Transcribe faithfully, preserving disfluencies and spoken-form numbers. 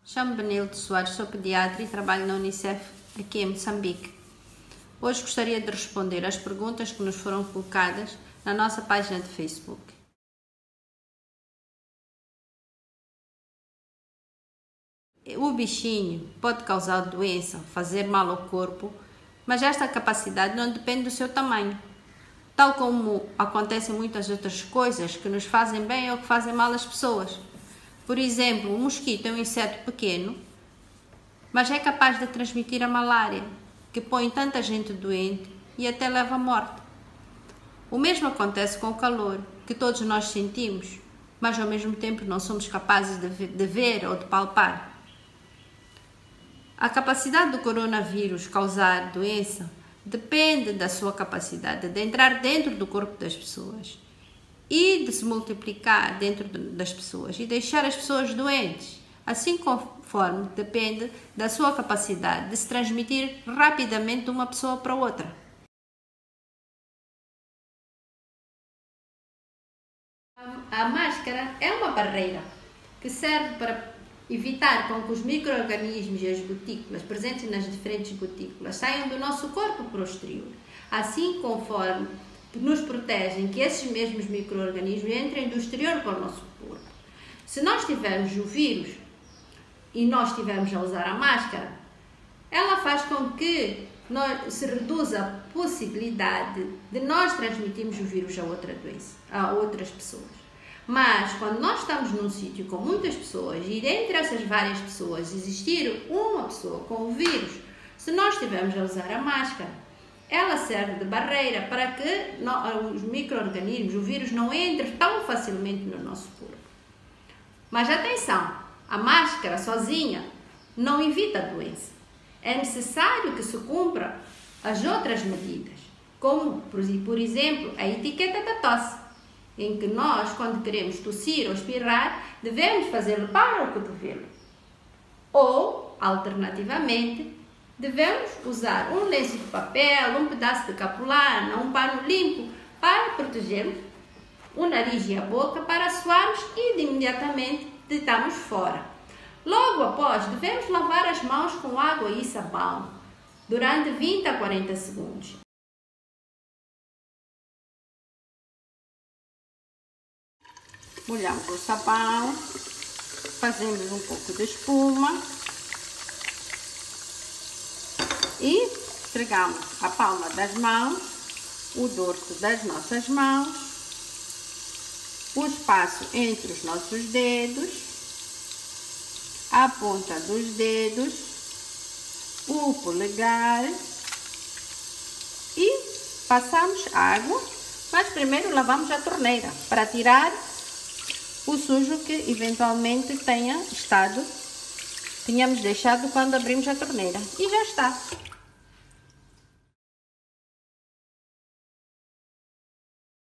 Chamo-me Benilde Soares, sou pediatra e trabalho na Unicef aqui em Moçambique. Hoje gostaria de responder às perguntas que nos foram colocadas na nossa página de Facebook. O bichinho pode causar doença, fazer mal ao corpo, mas esta capacidade não depende do seu tamanho. Tal como acontecem muitas outras coisas que nos fazem bem ou que fazem mal às pessoas. Por exemplo, o mosquito é um inseto pequeno, mas é capaz de transmitir a malária, que põe tanta gente doente e até leva à morte. O mesmo acontece com o calor, que todos nós sentimos, mas ao mesmo tempo não somos capazes de ver ou de palpar. A capacidade do coronavírus causar doença depende da sua capacidade de entrar dentro do corpo das pessoas e de se multiplicar dentro das pessoas e deixar as pessoas doentes, assim conforme depende da sua capacidade de se transmitir rapidamente de uma pessoa para outra. A máscara é uma barreira que serve para evitar com que os micro-organismos e as gotículas presentes nas diferentes gotículas saiam do nosso corpo para o exterior, assim conforme nos protegem que esses mesmos micro-organismos entrem do exterior para o nosso corpo. Se nós tivermos o vírus e nós estivermos a usar a máscara, ela faz com que nós, se reduza a possibilidade de nós transmitirmos o vírus a outra doença, a outras pessoas. Mas, quando nós estamos num sítio com muitas pessoas e dentre essas várias pessoas existir uma pessoa com o vírus, se nós estivermos a usar a máscara, ela serve de barreira para que os micro-organismos, o vírus, não entre tão facilmente no nosso corpo. Mas atenção, a máscara sozinha não evita a doença. É necessário que se cumpra as outras medidas, como, por exemplo, a etiqueta da tosse, em que nós, quando queremos tossir ou espirrar, devemos fazê-lo para o cotovelo. Ou, alternativamente, devemos usar um lenço de papel, um pedaço de capulana, um pano limpo para protegermos o nariz e a boca para suarmos e de imediatamente deitamos fora. Logo após, devemos lavar as mãos com água e sabão durante vinte a quarenta segundos. Molhamos o sabão, fazemos um pouco de espuma e esfregamos a palma das mãos, o dorso das nossas mãos, o espaço entre os nossos dedos, a ponta dos dedos, o polegar e passamos água, mas primeiro lavamos a torneira para tirar o sujo que eventualmente tenha estado, tínhamos deixado quando abrimos a torneira. E já está.